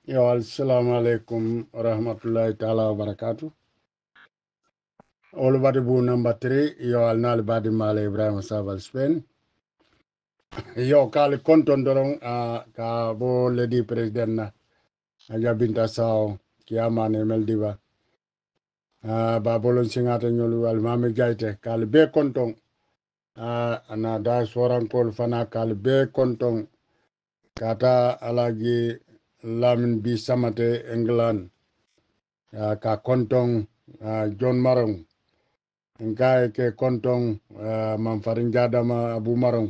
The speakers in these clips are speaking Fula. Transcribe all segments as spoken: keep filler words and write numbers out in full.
Yo, assalamu alaikum warahmatullahi ta'ala wa barakatuh. All body bu number three, yo al nal badi male Ibrahim Sabal Spain. Yo kali konton dorong uh, ka bo lady president na aja binta sao kiama ne meldiva. Uh, ba bolon singata nyolu al mame jaite kali be konton uh, ana da soran kol fana kali be konton kata alagi lamin bi samate England uh, ka konton uh, John Marong ngai ke kontong uh, manfarin jadama abu marong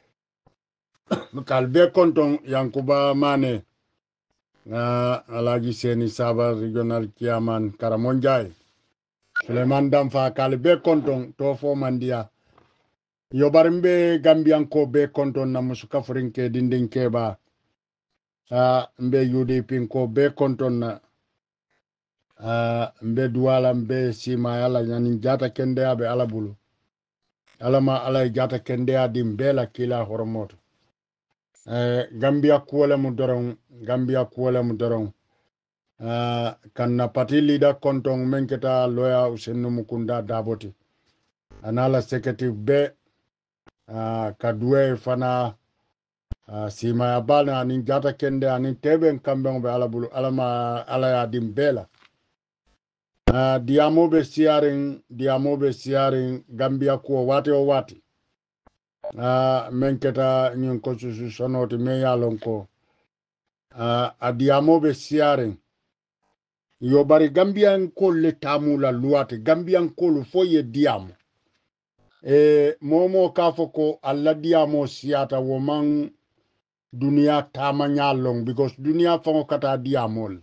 kalbe kontong yankuba mane uh, alagi seni saba regional kiaman karamonjai suleman damfa kalbe kontong to fo mandia yobarimbe gambian ko be kontong na musuka furinke dindin keba uh, mbe U D P ko be kontong na uh, mbe duwala mbe sima yala nyani jata kende abe alabulu alama alay jata kende adim bela kila horomoto. Uh, Gambia kuwala mu dorong Gambia kuwala mu dorong uh, kan na party leader kontong menketa lawyer Usenu Mukunda Daboti anala secretary be uh, kadwe fana uh, sima ya bana anin jata kende anin teben kambeng be alabulu alama alaya dimbela uh, diamo be siaring diamo be siaring Gambia kuwa wate o wati uh, menketa nyin constitution ti me yalon ko uh, a diamo be siaring yo bari gambian ko le tamu la luate gambian ko lu foye diamo e momo ka foko alla diamo siata woman dunia tama nyalong because dunia fango kata diamol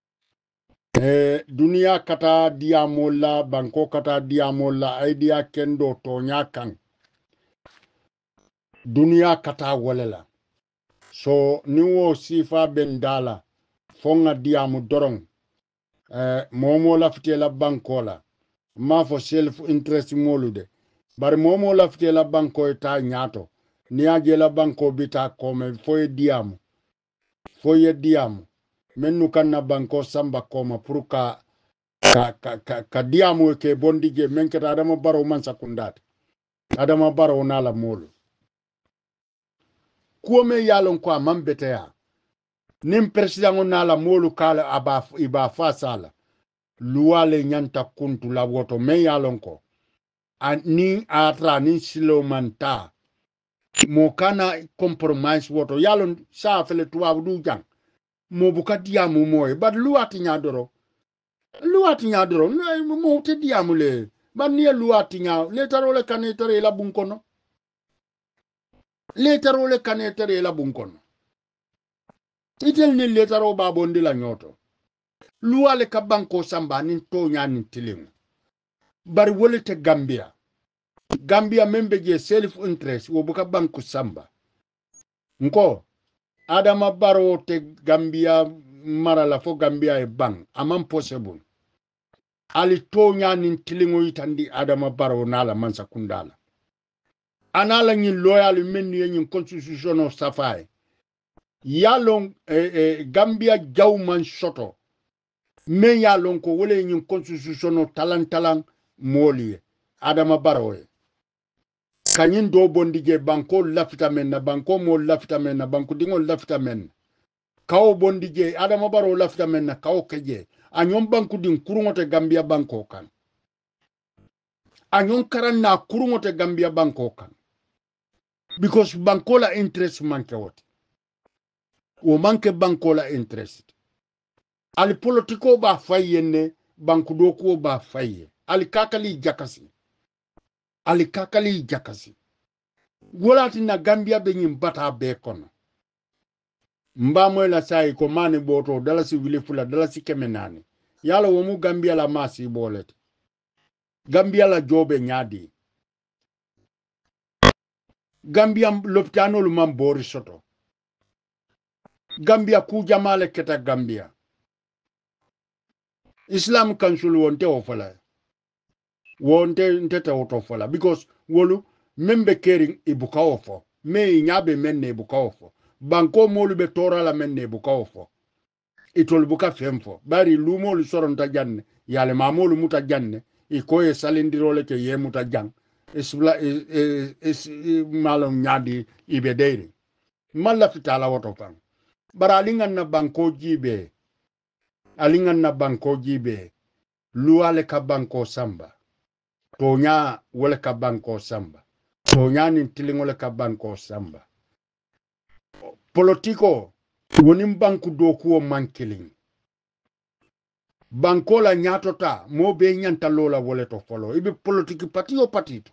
e dunia kata diamol la banko kata diamol la idea kendo to nyakan dunia kata walela so niwo sifa bendala fonga diamu dorong eh, momo lafite la banko la ma fo self interest molude bari momo lafite la banko ta nyato ni aje la banko bita kome foye diamu foye diamu mennu kanna banko samba koma puruka ka, ka, ka, ka diamu ke bondige menketa adama baro man sakundate adama baro nala molu kuome yalon kwa mambete ya nim president nala molu kala aba iba fasala luwale nyanta kuntu la woto me yalon ko ni atra ni silo manta mo kana compromise woto yalon sa fele tuwa du jang mo buka diamu moy bad luwati nyadoro luwati nyadoro mo te diamu le bad ni luwati nya le tarole kanetere la bunkono le tarole kanetere la bunkono itel ni le taro babondi la nyoto luwale ka banko samba ni to nya ni tilingu bari wole te Gambia Gambia membe je self interest wo buka banku samba nko Adama Barrow te Gambia mara la fo Gambia e bang amam possible ali to nyani tilingo itandi Adama Barrow nala mansa kundala anala nyi loyal menni nyi constitution of safai yalong eh, eh, Gambia jawman soto men yalong ko wole nyi constitution of talan talan moli Adama Barrow e kanyin do bondige banko lafita men na banko mo lafita men na banko dingo lafita men kawo bondige Adama Barrow lafita men na kawo keje anyon banko din kurungote Gambia banko kan anyon karan na kurungote Gambia banko kan because banko la interest manke wote o manke banko la interest ali politiko ba fayene banko do ko ba faye ali kakali jakasi ali kakali jakasi golati na Gambia be nyim bata be kono mbamo la sai ko mani boto dala si wili fula dala si kemenani yala womu Gambia la masi bolet Gambia la jobe nyadi Gambia lopitano lu mambori soto Gambia ku jamale keta Gambia Islam Council wonte ofala wonte ntete ofala because wolu membe caring ibuka ofo me nyabe menne ibuka ofo banko molu be tora la menne ibuka ofo itol buka femfo bari lumolu soronta janne yale mamolu muta janne i koye salindirole ke ye muta jang isbla is, is, is malum nyadi ibe deiri malla fitala woto kan bara alingan na banko jibe alingan na banko jibe luale ka banko samba tonya wole ka banko samba tonya ni tilingole ka banko samba politiko wonim banku dokuo mankiling banko la nyatota mo be nyanta lola wole to folo ibe politiki pati o patito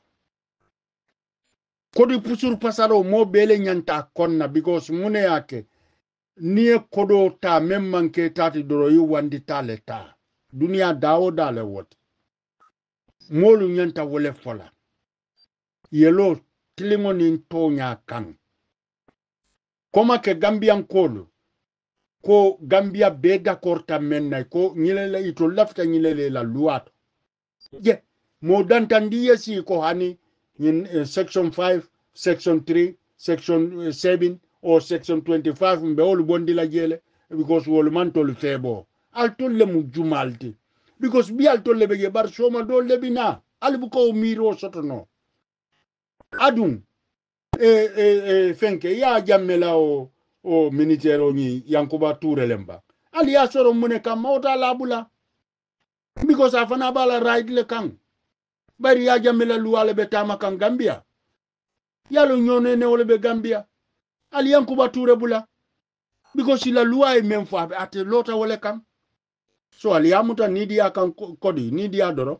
kodi pusur pasaro mo bele nyanta konna because mune yake niye kodo ta memmanke tati doro yi wandi tale ta dunia dawo dale wot molu nyanta wole fola yelo tilingo ni tonya kan koma ke gambian kolu ko gambia be d'accord ta menna ko nyilele ito lafta nyilele la luato je mo dantandiye si ko hani in uh, section five section three section uh, seven or section twenty-five mbe olu bondi la jele because wolu man tolu febo al tolle mu jumalti because bi al tolle be bar soma do lebina al bu ko miro sotono adum e e e fenke ya jammela o o ministero ni yankuba turelemba ali ya soro mune kam mawta labula because afana bala right le kan bari ya jammela luwale be tama kan gambia yalo nyone ne wole be gambia ali yankuba ture bula because la loi même fois ate lota wole kan so ali amuta nidi akan kodi nidi adoro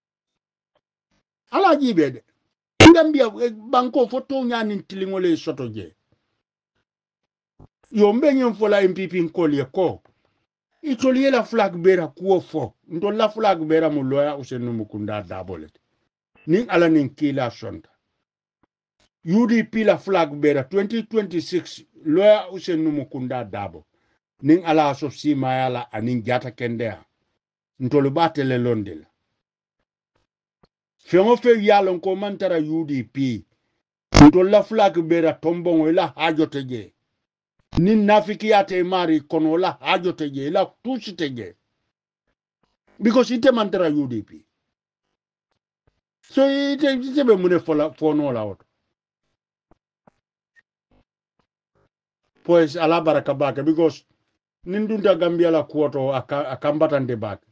ala jibede gambia banko foto nyani tilingole soto je yo mbenye mfola M P P nkoli ko itoliye la flag bera kuo fo ndo la flag bera mu loya usenu mukunda dabole ni ala nin kila sonta U D P la flag bera twenty twenty-six loya usenu mukunda dabo nin ala so sima yala anin jata kendea ntolu batele londela fengo fe yalon ko mantara U D P ntolu la flag bera tombongo ila hajote je nin nafiki yate mari kono la hajote je la tusite je because ite mantara U D P so ite ite be mune fola fono la auto pues ala baraka bake because nindunda gambia la kuoto akambatande bake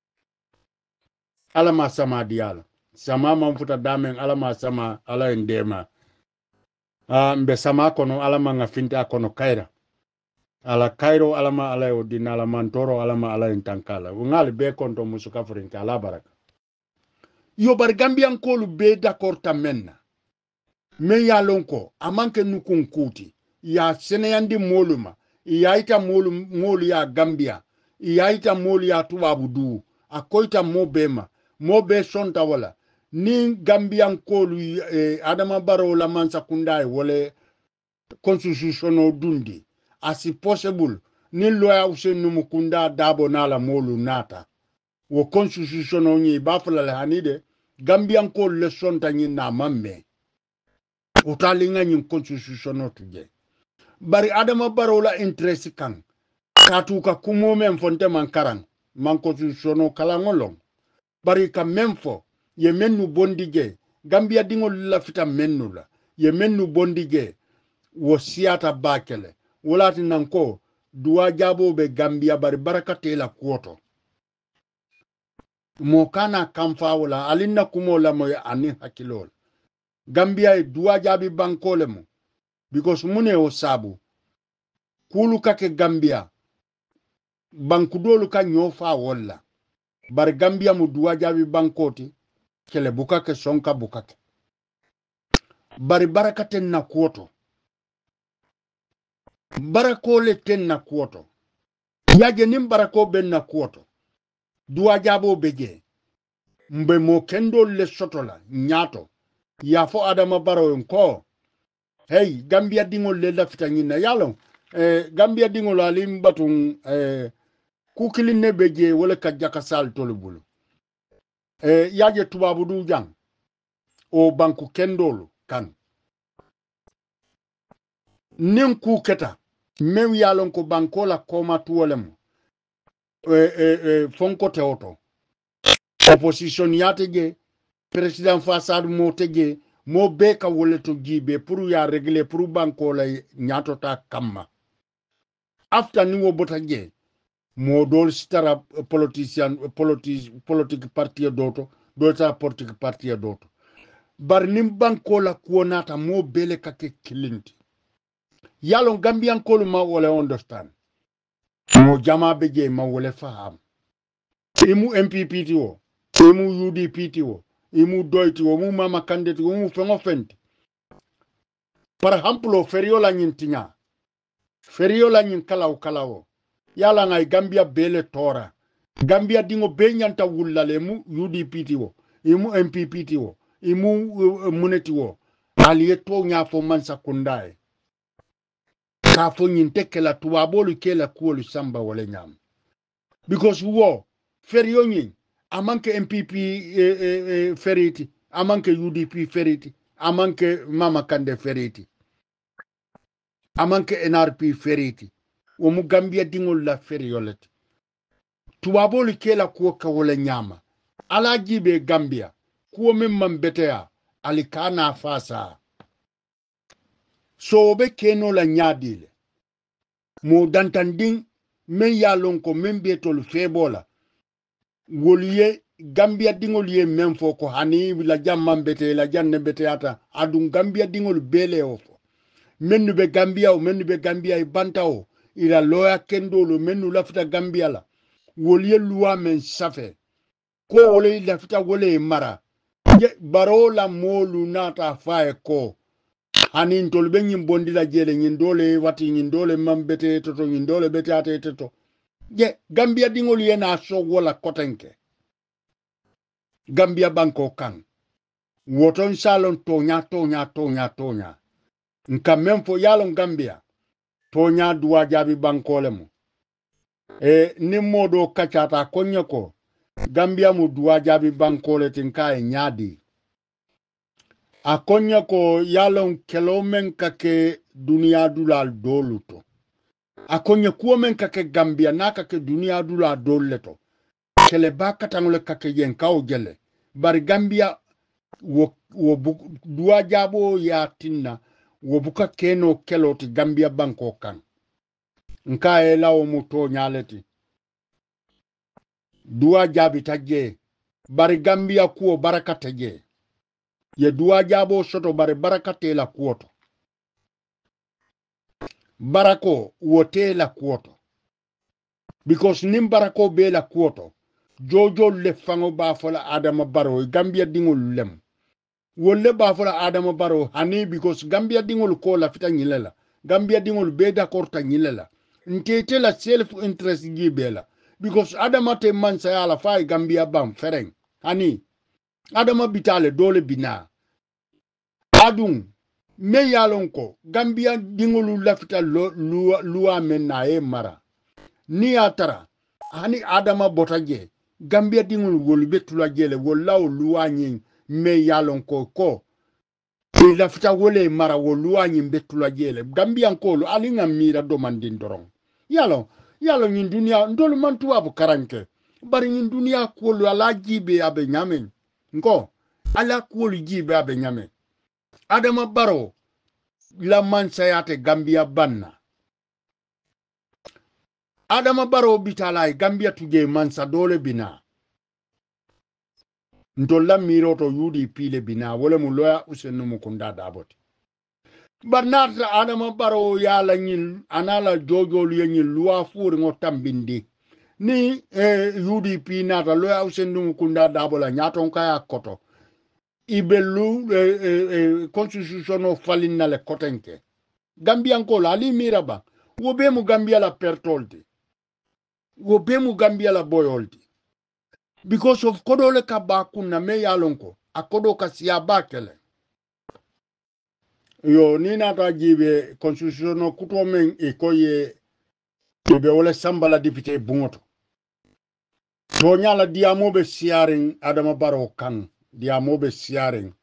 ala ma sama diala sama mamfuta damen ala ma sama ala endema uh, mbe sama kono ala ma ngafinta kono kaira ala kairo ala ma ala odina ala mantoro ala ma ala intankala ngali be konto musuka frinka ala baraka yo bar gambian kolu be d'accord ta menna men ya lonko amanke nukun kuti ya seneyandi moluma ya ita molu molu ya gambia ya ita molu ya tubabu du akoita mobema mobe sonta wala ni gambian kolu eh, adama baro la mansa kundai wole constitutional dundi asi possible ni loya usenu mukunda dabo nala molu nata wo constitutional ni bafala le hanide gambian kolu le sonta ni na mamme utalinga nyin constitutional tuje bari adama barola interest kan katu ka kumo men fonte man karan man constitutional kala ngolong bari ka memfo ye mennu bondige gambia dingol la fita mennu la ye mennu bondige wo siata bakele wolati nanko duwa jabo be gambia bari barakate la kuoto mo kana kamfa wala alinna kumo la moy ani hakilol gambia e duwa jabi bankole mo because mune o sabu kulu kake gambia bankudolu ka nyofa wala bar gambia mu duwa jabi bankoti kele bukake sonka bukake bari barakate na kuoto barakole ten na kuoto yaje nim barako ben na kuoto duwa jabo beje mbe mo kendo le sotola nyato ya fo adama baro ko hey gambia dingol le lafita nyina yalo eh, gambia dingol alim batun eh, kukili ne beje wala kajaka sal tolubulu eh, yaje tubabu du jang o banku kendolu kan nin kuketa mew yalon ko bankola koma tuwolem eh, eh, eh, fonko teoto opposition yatege president fasad mo tege mo be ka wole to gibe pour ya régler pour banko la nyato ta kamma after ni wo bota je mo dol stara politicien politique politique parti doto dota politique parti doto bar nim banko la kuonata mo bele kake kilinti yalon gambian ko ma wole understand mo jama be je ma wole faham imu M P P ti wo imu U D P ti wo imu doyti wo mu mama candidate wo mu fengo fenti par exemple ferio la nyintinya ferio la nyin kalaw kalawo yala ngai gambia bele tora gambia dingo be nyanta wullale mu U D P ti wo imu M P P ti wo imu uh, muneti wo aliye to nya fo man sakundae ka fo nyinte kela tuwabolu kela kuolu samba wole nyam because wo ferio nyin amanke M P P eh, eh, eh, feriti amanke U D P feriti amanke mama kande feriti amanke N R P feriti wo mu gambia dingol la feriolet tuwabolu kela kuo ka wole nyama ala jibe gambia kuo memman betea alikana fasa so be keno la nyadile mo dantanding men yalon ko men betol febola woliye gambia dingol ye men fo ko hani la jamman bete la janne beteata adun gambia dingol bele ofo mennu be gambia o mennu be gambia e banta o ila loya kendolo mennu lafta gambia la woliye luwa men safe ko wole lafta wole mara je barola molu nata fae ko hani ntol be nyim bondi la jele nyin dole wati nyin dole mambete toto nyin dole bete ate toto je gambia dingol ye na so wala kotenke gambia banko kan woton salon tonya tonya tonya tonya nka memfo yalon gambia tonya duwa jabi bankole mo e ni modo kachata konye ko gambia mu duwa jabi bankole tinka e nyadi a konye ko yalon kelomen kake dunia dulal doluto a konye kuomen kake gambia na kake dunia dulal doleto kele baka tangole kake yen kaw jele bari gambia wo wo duwa jabo ya tinna wo buka keno keloti gambia banko kan nka e lawo muto nyaleti duwa jabi taje bari gambia kuo baraka taje ye duwa jabo soto bari baraka te la kuoto barako wote la kuoto because nim barako be la kuoto jojo le fango ba fola adama baro gambia dingol lem wolle ba fola adama baro hani because gambia dingol ko la fita nyilela gambia dingol be da korta nyilela ntete la self interest gibela because adama te man sayala fay gambia bam fereng hani adama bitale dole bina adun me yalon ko gambia dingolu lafita luwa, luwa men na e mara ni atara hani adama botaje gambia dingolu wolu betula jele wolaw luwa nyin me yalon ko ko e lafita wole mara wo luwa nyin betula jele gambia ko alinga mira do mandin dorong yalo yalo nyin dunia ndolu man tuwabu karanke bari nyin dunia ko ala jibe abe nyamen ngo ala ko jibe abe nyamen adama baro la mansayate gambia banna adama baro bitala gambia tuje mansa dole bina ndolla miroto U D P le bina wala mu loya usenu mukunda daboti barnata adama baro yala nyin anala jojolu yenyin luwa furi ngotambindi ni eh, U D P nata loya usenu mukunda dabola nyaton kaya koto ibelu eh, eh, eh, constitution falin na le kotenke gambia ko la ali miraba wo be mu gambia la pertolti wo be mu gambia la boyolti because of kodole ka ba kunna me yalonko akodo ka siya bakele yo ni nata jibe constitution kuto men e koye be wala sambala député bungoto to nyala diamo be siaring adama baro kan diamo be siaring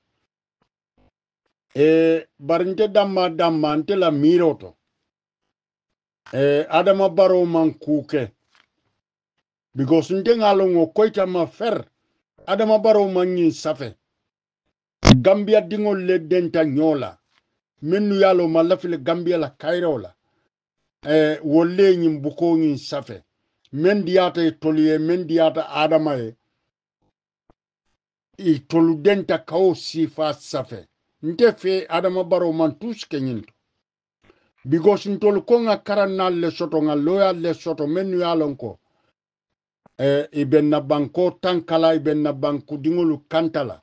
e barinte damma damma ante la miroto e adama baro man kuke because nte ngalongo koita ma fer adama baro manyi safe Gambia dingol le denta nyola menu yalo malafile Gambia la kairola eh wolle nyim buko nyi safe men diata e toliye men diata adama e i tolu denta kao sifa safe nte fe adama baro man tuske nyinto because ntol ko nga karanal le soto nga loyal le soto menu yalon ko eh iben na banko tankala iben na banku dingolu kantala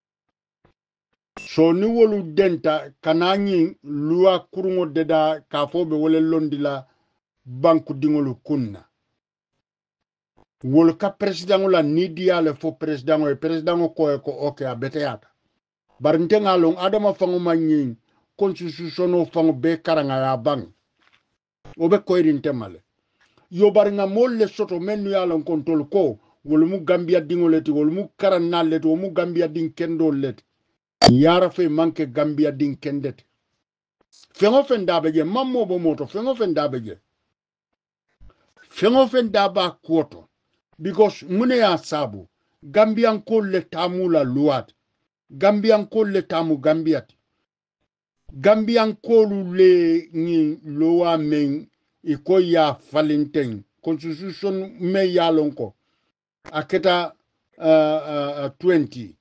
so ni wolu denta kananyi luwa kurungo deda kafobe wole londila banku dingolu kunna wol ka president la nidia le fo president o president ko ko okay abeteyata bar ntenga long adama fango manyi constitution o fango be karanga ya bang obe ko irin temale yo bar nga molle soto menu ya lon kontrol ko wol mu gambia dingoleti wol mu karanal leti wol mu gambia din kendo leti yara fe manke gambia din kendete fengo fen dabeje mammo bo moto fengo fen dabeje fengo fen daba kuoto because mune ya sabu gambian ko le tamu la luat gambian ko le tamu gambiat gambian ko le ni loa men iko ya falenten constitution me ya lonko aketa uh, uh, twenty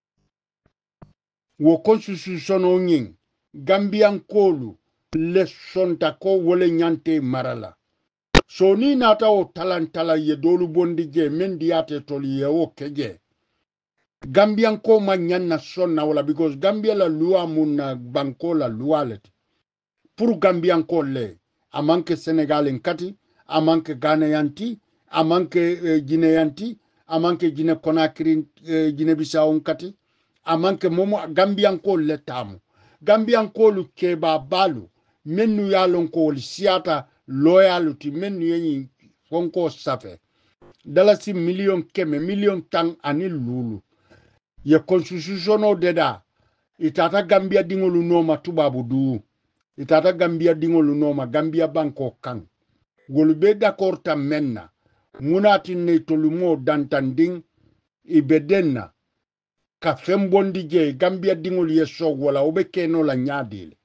wo constitution o nyin gambian kolu le sonta ko wole nyante marala so ni nata o talantala ye dolu bondi je men diate toli ye o keje gambian ko ma nyanna sonna wala because gambia la loi mun banko la loi let pour gambian ko le amanke senegal en kati amanke ghana yanti amanke eh, guinea yanti amanke guinea conakry eh, guinea bissau kati amanke momo gambian ko le tamu gambian ko lu keba balu menu yalon ko siata loyalty menu yenyi fonko safe dalasi million keme million tang ani lulu ye constitution o deda itata gambia dingolu noma tubabu du itata gambia dingolu noma gambia banko kan golube d'accord ta menna munati ne tolumo dantanding ibedenna ka fembondi je gambia dingolu ye sog wala obe keno la nyadile